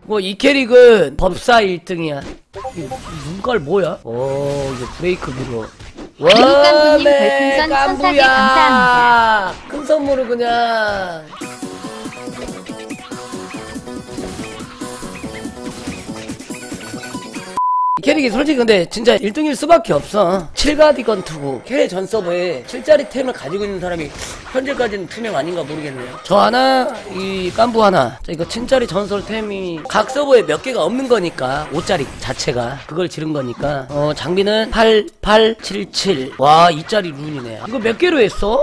뭐 이 캐릭은 법사 1등이야. 눈깔 뭐야? 오, 이거 브레이크 미러. 깜부님 별풍선 14개 감사합니다. 큰 선물을 그냥. 이 캐릭이 솔직히 근데 진짜 1등일 수밖에 없어. 7가디건 투구 캐릭 전 서버에 7짜리 템을 가지고 있는 사람이 현재까지는 투명 아닌가 모르겠네요. 저 하나, 이 깐부 하나. 자, 이거 7짜리 전설 템이 각 서버에 몇 개가 없는 거니까 5짜리 자체가 그걸 지른 거니까. 장비는 8877. 와, 2짜리 룬이네. 이거 몇 개로 했어?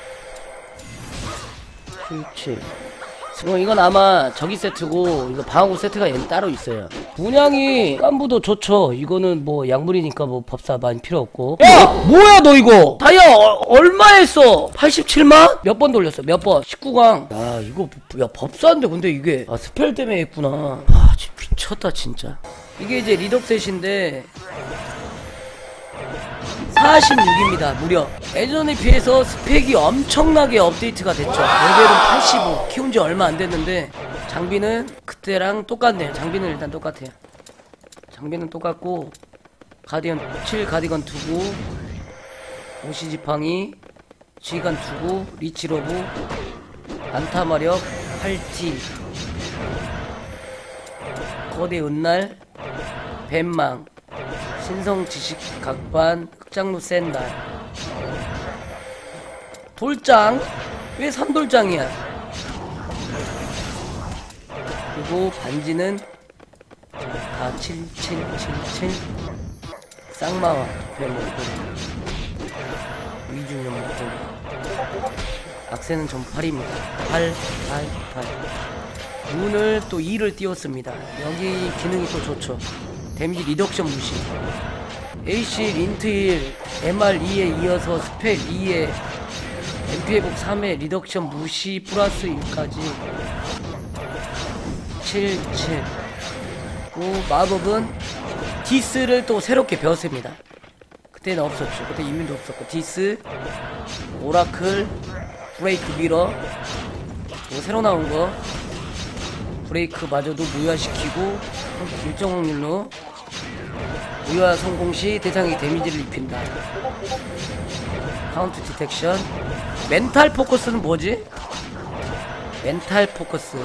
77. 이건 아마 저기 세트고 이거 방어구 세트가 얘는 따로 있어요. 분양이 깐부도 좋죠. 이거는 뭐 약물이니까 뭐 법사 많이 필요 없고. 야! 뭐야 너 이거 다이아 얼마 했어? 87만? 몇 번 돌렸어? 몇 번? 19강. 야 이거 야 법사인데 근데 이게 스펠 때문에 했구나. 와 진짜 미쳤다 진짜. 이게 이제 리덕셋인데 46입니다 무려. 예전에 비해서 스펙이 엄청나게 업데이트가 됐죠. 레벨은 85. 키운 지 얼마 안 됐는데 장비는 그때랑 똑같네요. 장비는 일단 똑같아요. 장비는 똑같고 가디건 7 가디건 투구 오시 지팡이 지휘관 투구 리치로브 안타 마력 8T 거대 은날 뱀망 신성 지식 각반 흑장로 센 날 돌장? 왜 산돌장이야? 그리고 반지는 다 7777 쌍마와 도패목도 위중형 목도 악세는 전부 8입니다 8 8 8 문을 또 2를 띄웠습니다. 여기 기능이 또 좋죠. 데미지 리덕션 무시 AC 린트 1 MR2에 이어서 스펠 2에 MP회복 3에 리덕션 무시 플러스 1까지 7 7 그 마법은 디스를 또 새롭게 배웠습니다. 그때는 없었죠. 그때 이민도 없었고 디스 오라클 브레이크 미러 또 새로 나온 거 브레이크 마저도 무효화시키고 일정 확률로 무효화 성공 시 대상에게 데미지를 입힌다. 카운트 디텍션 멘탈 포커스는 뭐지? 멘탈 포커스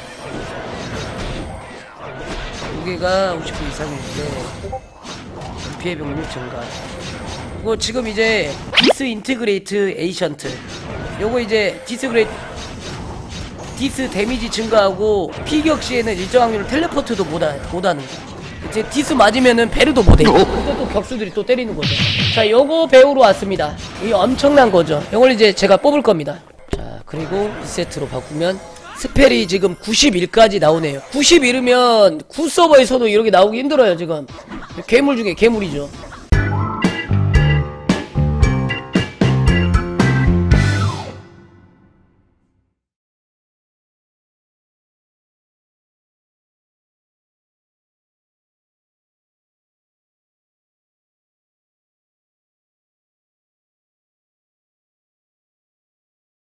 무게가 50% 이상일 때 피해 병력 증가. 이거 지금 이제 디스 인티그레이트 에이션트 요거 이제 디스 데미지 증가하고 피격 시에는 일정 확률로 텔레포트도 못하는 거. 이제 디스 맞으면은 베르도 못해. 그때 또 격수들이 또 때리는 거죠. 자, 요거 배우러 왔습니다. 이 엄청난 거죠. 요걸 이제 제가 뽑을 겁니다. 자, 그리고 2세트로 바꾸면 스펠이 지금 91까지 나오네요. 91이면 9서버에서도 이렇게 나오기 힘들어요, 지금. 괴물 중에 괴물이죠.